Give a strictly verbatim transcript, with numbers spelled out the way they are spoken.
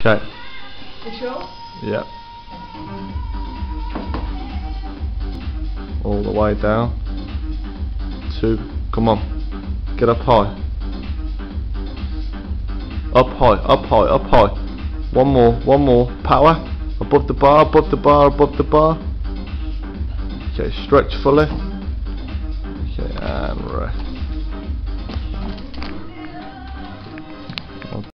Okay. You sure? Yep. All the way down. Two. Come on. Get up high. Up high, up high, up high. One more, one more. Power. Above the bar, above the bar, above the bar. Okay, stretch fully. Okay, and rest.